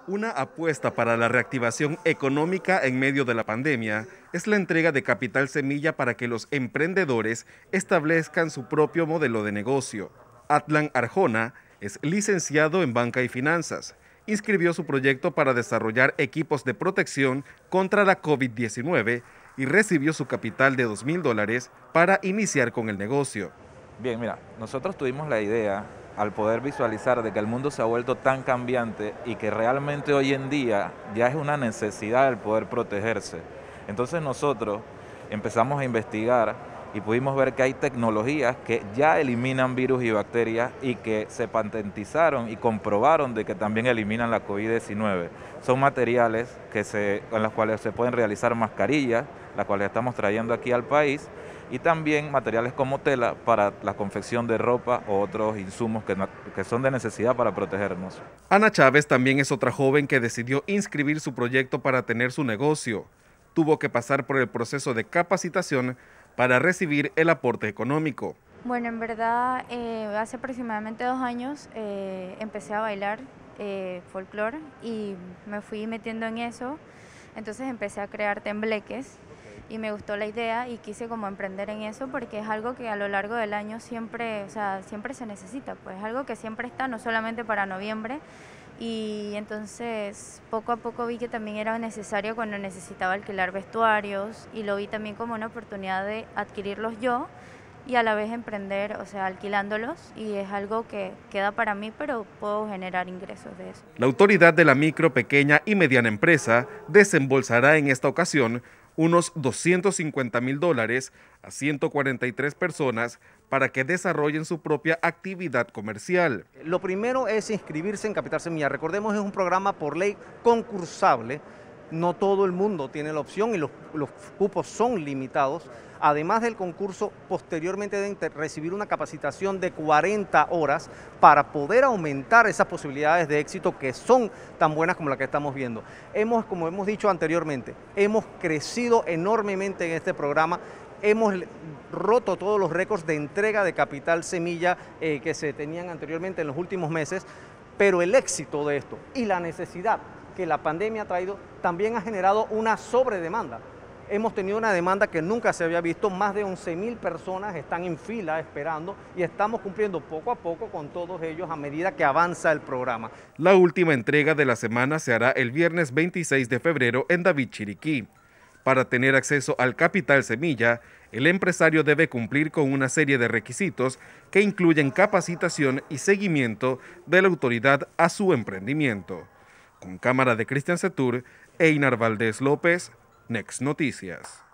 Una apuesta para la reactivación económica en medio de la pandemia es la entrega de capital semilla para que los emprendedores establezcan su propio modelo de negocio. Atlan Arjona es licenciado en Banca y Finanzas. Inscribió su proyecto para desarrollar equipos de protección contra la COVID-19 y recibió su capital de $2.000 para iniciar con el negocio. Bien, mira, nosotros tuvimos la idea al poder visualizar de que el mundo se ha vuelto tan cambiante y que realmente hoy en día ya es una necesidad el poder protegerse. Entonces nosotros empezamos a investigar y pudimos ver que hay tecnologías que ya eliminan virus y bacterias y que se patentizaron y comprobaron de que también eliminan la COVID-19. Son materiales con los cuales se pueden realizar mascarillas, las cuales estamos trayendo aquí al país, y también materiales como tela para la confección de ropa o otros insumos que son de necesidad para protegernos. Ana Chávez también es otra joven que decidió inscribir su proyecto para tener su negocio. Tuvo que pasar por el proceso de capacitación para recibir el aporte económico. Bueno, en verdad, hace aproximadamente 2 años empecé a bailar folclore y me fui metiendo en eso. Entonces empecé a crear tembleques y me gustó la idea y quise como emprender en eso porque es algo que a lo largo del año siempre, siempre se necesita, pues es algo que siempre está, no solamente para noviembre. Y entonces poco a poco vi que también era necesario cuando necesitaba alquilar vestuarios y lo vi también como una oportunidad de adquirirlos yo y a la vez emprender, alquilándolos, y es algo que queda para mí, pero puedo generar ingresos de eso. La autoridad de la micro, pequeña y mediana empresa desembolsará en esta ocasión unos $250.000 a 143 personas para que desarrollen su propia actividad comercial. Lo primero es inscribirse en Capital Semilla. Recordemos, es un programa por ley concursable. No todo el mundo tiene la opción y los cupos son limitados. Además del concurso, posteriormente deben recibir una capacitación de 40 horas para poder aumentar esas posibilidades de éxito que son tan buenas como la que estamos viendo. Como hemos dicho anteriormente, hemos crecido enormemente en este programa. Hemos roto todos los récords de entrega de capital semilla que se tenían anteriormente en los últimos meses, pero el éxito de esto y la necesidad que la pandemia ha traído también ha generado una sobredemanda. Hemos tenido una demanda que nunca se había visto, más de 11.000 personas están en fila esperando y estamos cumpliendo poco a poco con todos ellos a medida que avanza el programa. La última entrega de la semana se hará el viernes 26 de febrero en David Chiriquí. Para tener acceso al capital semilla, el empresario debe cumplir con una serie de requisitos que incluyen capacitación y seguimiento de la autoridad a su emprendimiento. Con cámara de Cristian Setur, Einar Valdés López, Next Noticias.